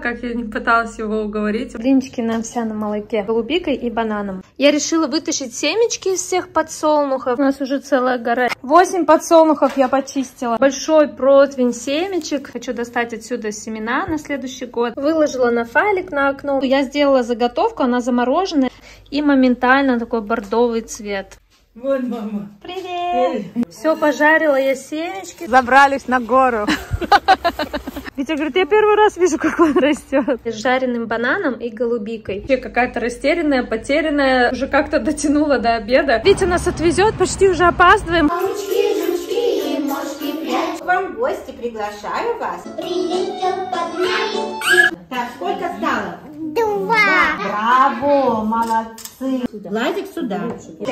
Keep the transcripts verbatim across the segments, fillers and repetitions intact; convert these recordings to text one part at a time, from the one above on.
Как я не пыталась его уговорить. Блинчики на овсяном молоке, голубикой и бананом. Я решила вытащить семечки из всех подсолнухов. У нас уже целая гора. восемь подсолнухов я почистила. Большой противень семечек. Хочу достать отсюда семена на следующий год. Выложила на файлик на окно. Я сделала заготовку, она замороженная. И моментально такой бордовый цвет. Вот, мама. Привет! Все, пожарила я семечки. Забрались на гору. Витя говорит, я первый раз вижу, как он растет. С жареным бананом и голубикой. Я какая-то растерянная, потерянная. Уже как-то дотянула до обеда. Витя нас отвезет, почти уже опаздываем. Ручки, жучки и ножки прячь. К вам в гости, приглашаю вас. Прилетел поднять. Так, сколько стало? Два. Браво, молодцы. Владик сюда.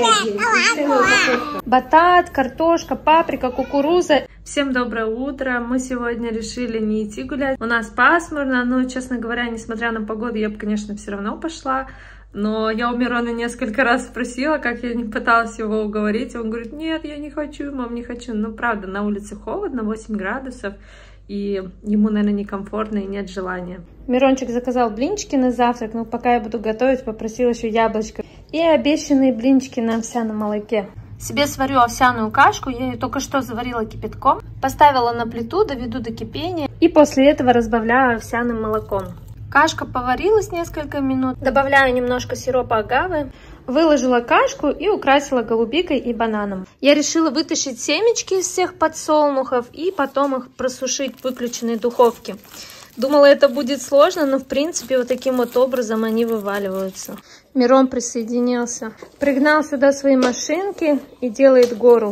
Батат, картошка, паприка, кукуруза. Всем доброе утро. Мы сегодня решили не идти гулять. У нас пасмурно, но, честно говоря, несмотря на погоду, я бы, конечно, все равно пошла. Но я у Мирона несколько раз спросила, как я не пыталась его уговорить. Он говорит, нет, я не хочу, мам, не хочу. Ну, правда, на улице холодно, восемь градусов. И ему, наверное, некомфортно и нет желания. Мирончик заказал блинчики на завтрак, но пока я буду готовить, попросил еще яблочко. И обещанные блинчики на овсяном молоке. Себе сварю овсяную кашку, я ее только что заварила кипятком. Поставила на плиту, доведу до кипения. И после этого разбавляю овсяным молоком. Кашка поварилась несколько минут. Добавляю немножко сиропа агавы. Выложила кашку и украсила голубикой и бананом. Я решила вытащить семечки из всех подсолнухов и потом их просушить в выключенной духовке. Думала, это будет сложно, но в принципе вот таким вот образом они вываливаются. Мирон присоединился. Пригнал сюда свои машинки и делает гору.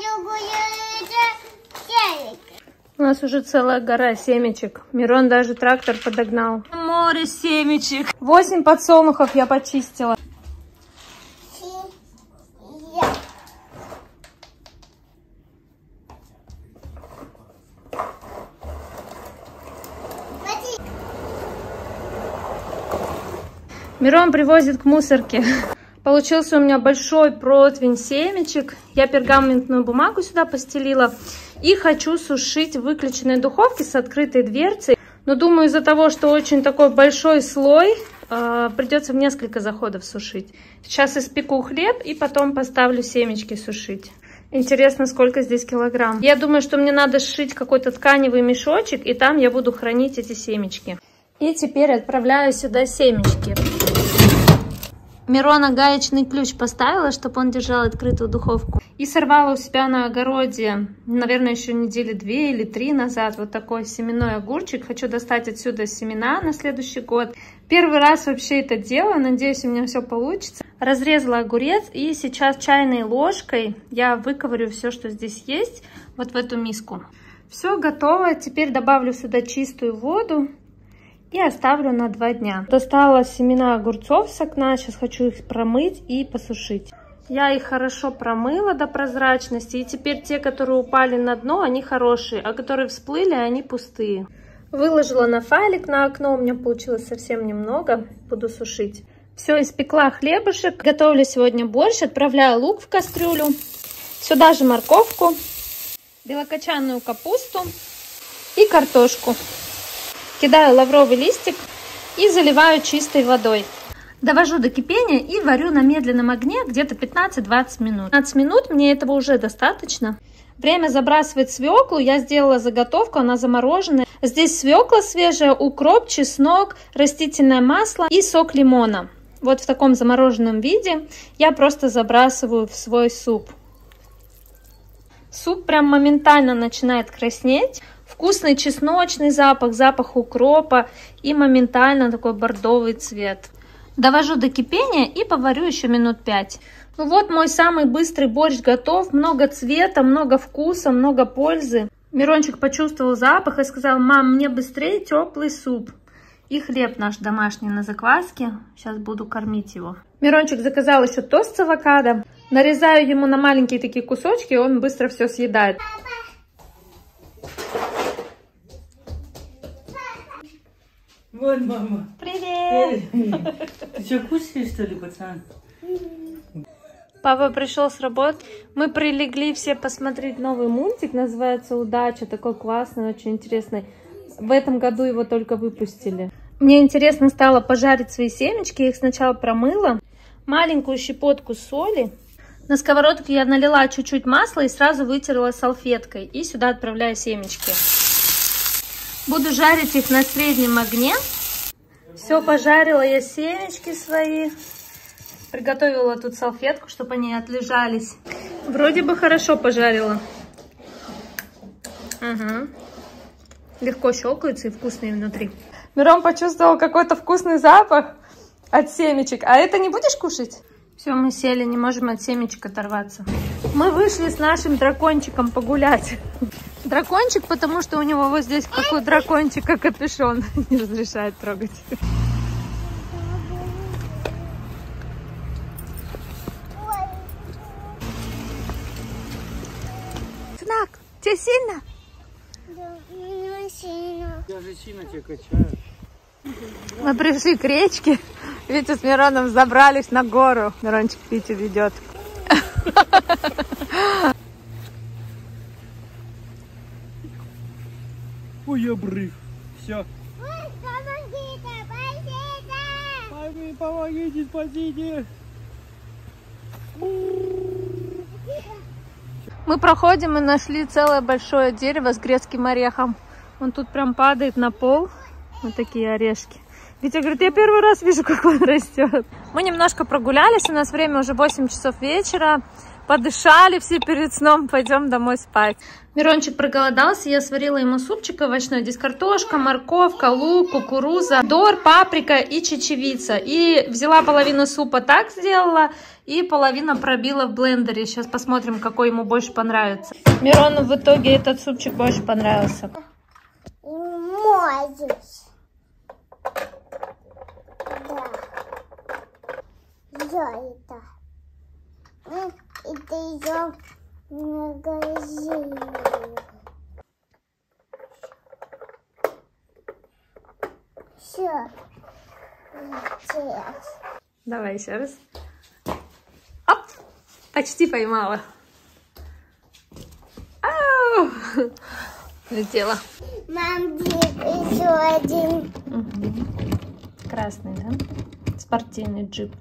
У нас уже целая гора семечек. Мирон даже трактор подогнал. Море семечек. Восемь подсолнухов я почистила. Мирон привозит к мусорке. Получился у меня большой противень семечек. Я пергаментную бумагу сюда постелила. И хочу сушить в выключенной духовке с открытой дверцей. Но думаю, из-за того, что очень такой большой слой, э, придется в несколько заходов сушить. Сейчас испеку хлеб и потом поставлю семечки сушить. Интересно, сколько здесь килограмм. Я думаю, что мне надо сшить какой-то тканевый мешочек, и там я буду хранить эти семечки. И теперь отправляю сюда семечки. Мирона гаечный ключ поставила, чтобы он держал открытую духовку. И сорвала у себя на огороде, наверное, еще недели две или три назад, вот такой семенной огурчик. Хочу достать отсюда семена на следующий год. Первый раз вообще это делаю, надеюсь, у меня все получится. Разрезала огурец и сейчас чайной ложкой я выковырю все, что здесь есть, вот в эту миску. Все готово, теперь добавлю сюда чистую воду. И оставлю на два дня. Достала семена огурцов с окна. Сейчас хочу их промыть и посушить. Я их хорошо промыла до прозрачности. И теперь те, которые упали на дно, они хорошие. А которые всплыли, они пустые. Выложила на файлик на окно. У меня получилось совсем немного. Буду сушить. Все, испекла хлебушек. Готовлю сегодня борщ. Отправляю лук в кастрюлю. Сюда же морковку. Белокочанную капусту. И картошку. Кидаю лавровый листик и заливаю чистой водой. Довожу до кипения и варю на медленном огне где-то пятнадцать-двадцать минут. пятнадцать минут, мне этого уже достаточно. Время забрасывать свеклу. Я сделала заготовку, она замороженная. Здесь свекла свежая, укроп, чеснок, растительное масло и сок лимона. Вот в таком замороженном виде я просто забрасываю в свой суп. Суп прям моментально начинает краснеть. Вкусный чесночный запах, запах укропа и моментально такой бордовый цвет. Довожу до кипения и поварю еще минут пять. Ну вот мой самый быстрый борщ готов. Много цвета, много вкуса, много пользы. Мирончик почувствовал запах и сказал: мам, мне быстрее теплый суп. И хлеб наш домашний на закваске. Сейчас буду кормить его. Мирончик заказал еще тост с авокадо. Нарезаю ему на маленькие такие кусочки, он быстро все съедает. Вот, мама. Привет! Ты что, кушаешь, что ли, пацан? Папа пришел с работы. Мы прилегли все посмотреть новый мультик. Называется «Удача». Такой классный, очень интересный. В этом году его только выпустили. Мне интересно стало пожарить свои семечки. Я их сначала промыла. Маленькую щепотку соли. На сковородку я налила чуть-чуть масла и сразу вытерла салфеткой. И сюда отправляю семечки. Буду жарить их на среднем огне. Все, пожарила я семечки свои. Приготовила тут салфетку, чтобы они отлежались. Вроде бы хорошо пожарила. Угу. Легко щелкаются и вкусные внутри. Мирон почувствовал какой-то вкусный запах от семечек. А это не будешь кушать? Все, мы сели, не можем от семечек оторваться. Мы вышли с нашим дракончиком погулять. Дракончик, потому что у него вот здесь, как у дракончика, капюшон. Не разрешает трогать. Сынок, тебе сильно? Да, мне сильно. Я же сильно тебя качаю. Мы пришли к речке. Витя с Мироном забрались на гору. Мирончик Витю ведет. Ой, обрыв. Все. Помогите, помогите. Помогите, спасите. Мы проходим и нашли целое большое дерево с грецким орехом. Он тут прям падает на пол. Вот такие орешки. Витя говорит, я первый раз вижу, как он растет. Мы немножко прогулялись, у нас время уже восемь часов вечера. Подышали все перед сном, пойдем домой спать. Мирончик проголодался, я сварила ему супчик овощной. Здесь картошка, морковка, лук, кукуруза, помидор, паприка и чечевица. И взяла половину супа, так сделала, и половину пробила в блендере. Сейчас посмотрим, какой ему больше понравится. Мирону в итоге этот супчик больше понравился. Можешь. Да. Я это. Это идем в магазин. Все. Сейчас. Давай еще раз. Оп! Почти поймала. Ау! Летела. Мам, еще один. Угу. Красный, да? Спортивный джип.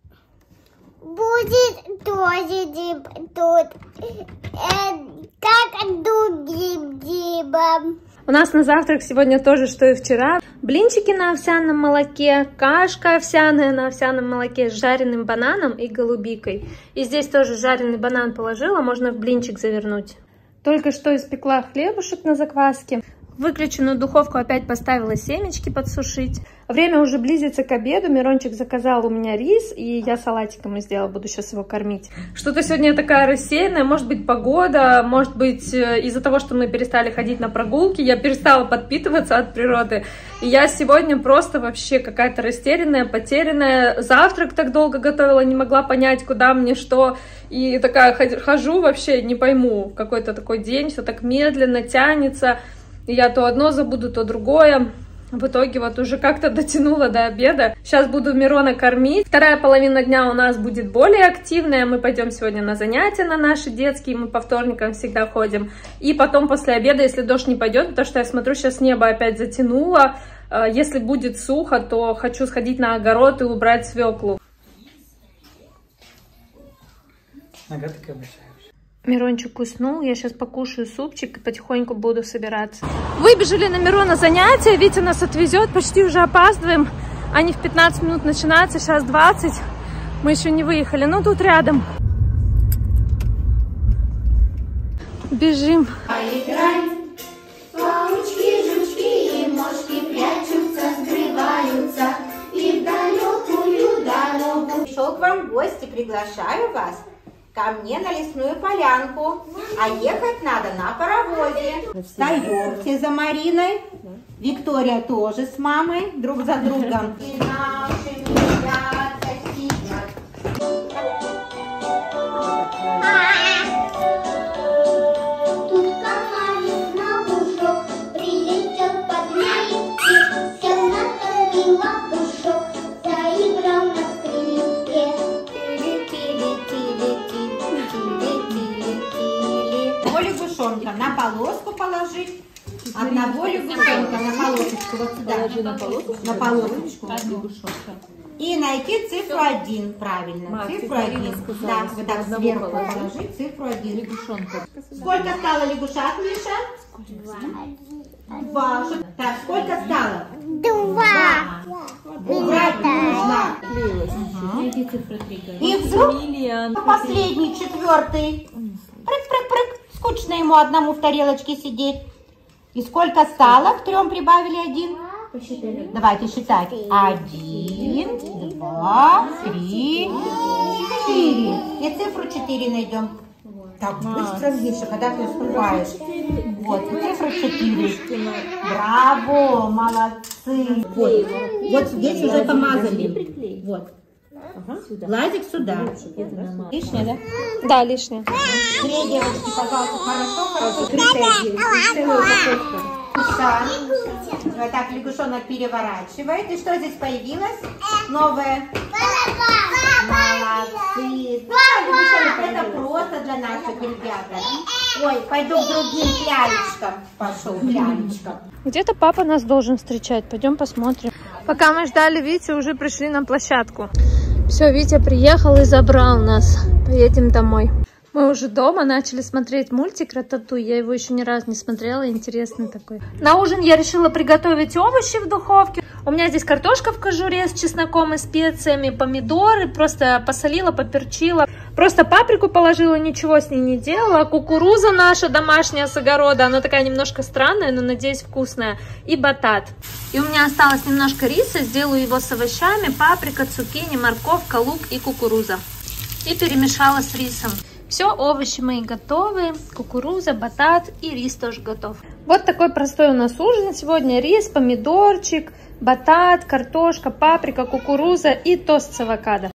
Будет тоже джип тут. Э, как другим джипом. У нас на завтрак сегодня тоже, что и вчера. Блинчики на овсяном молоке, кашка овсяная на овсяном молоке с жареным бананом и голубикой. И здесь тоже жареный банан положила, можно в блинчик завернуть. Только что испекла хлебушек на закваске. Выключенную духовку опять поставила семечки подсушить. Время уже близится к обеду. Мирончик заказал у меня рис, и я салатиком сделала. Буду сейчас его кормить. Что-то сегодня я такая рассеянная. Может быть, погода, может быть, из-за того, что мы перестали ходить на прогулки. Я перестала подпитываться от природы. И я сегодня просто вообще какая-то растерянная, потерянная. Завтрак так долго готовила, не могла понять, куда мне что. И такая хожу вообще, не пойму. Какой-то такой день, все так медленно тянется. И я то одно забуду, то другое. В итоге вот уже как-то дотянула до обеда. Сейчас буду Мирона кормить. Вторая половина дня у нас будет более активная. Мы пойдем сегодня на занятия на наши детские. Мы по вторникам всегда ходим. И потом после обеда, если дождь не пойдет, потому что я смотрю, сейчас небо опять затянуло. Если будет сухо, то хочу сходить на огород и убрать свеклу. Нога такая большая. Мирончик уснул, я сейчас покушаю супчик и потихоньку буду собираться. Выбежали на Мирона занятия, Витя нас отвезет, почти уже опаздываем. Они в пятнадцать минут начинаются, сейчас двадцать. Мы еще не выехали, но тут рядом. Бежим. Поиграем. Паучки, жучки и мошки прячутся, скрываются и в далекую дорогу. Пришел к вам в гости, приглашаю вас ко мне на лесную полянку, а ехать надо на паровозе. Встаемте за Мариной. Виктория тоже с мамой, друг за другом. И наши ребята сидят. Тут комарик на ушок прилетел подмять, сел на траве лопушок, заиграл на скрипке. Лягушонка на полоску положить Одного лягушонка на полосочку, вот сюда. На полосочку? На полосочку. Лягушонка. И найти цифру один, правильно. Мать, Цифру Марина один. сказала, Да, что вот так одного сверху положить. положить цифру один. Лягушонка. Сколько стало лягушат, Миша? Два. Так, сколько стало? Два. Убрать нужно. Найди цифру три. И вдруг Миллион. последний, четвертый. Прыг-прыг-прыг. Скучно ему одному в тарелочке сидеть. И сколько стало? К трем прибавили один. Давайте считать. Один, два, три, четыре. И цифру четыре найдем. Так быстро, Миша, когда ты успеваешь. Вот, и цифра четыре. Браво, молодцы. Вот, вот здесь уже помазали. Вот. Глазик сюда. Лишнее, да? Да, лишнее. Две девочки, пожалуйста, хорошо, хорошо. Крытая целая упаковка. Так. Вот так лягушонок переворачивает. И что здесь появилось? Новое. Молодцы. Да, лягушонок, это просто для наших ребят. Ой, пойду к другим клялечкам. Пошел клялечкам. Где-то папа нас должен встречать. Пойдем посмотрим. Пока мы ждали Витю, уже пришли на площадку. Все, Витя приехал и забрал нас. Поедем домой. Мы уже дома начали смотреть мультик «Рататуй». Я его еще ни разу не смотрела, интересный такой. На ужин я решила приготовить овощи в духовке. У меня здесь картошка в кожуре с чесноком и специями, помидоры. Просто посолила, поперчила. Просто паприку положила, ничего с ней не делала. Кукуруза наша домашняя с огорода. Она такая немножко странная, но, надеюсь, вкусная. И батат. И у меня осталось немножко риса. Сделаю его с овощами. Паприка, цукини, морковка, лук и кукуруза. И перемешала с рисом. Все, овощи мои готовы, кукуруза, батат и рис тоже готов. Вот такой простой у нас ужин сегодня. Рис, помидорчик, батат, картошка, паприка, кукуруза и тост с авокадо.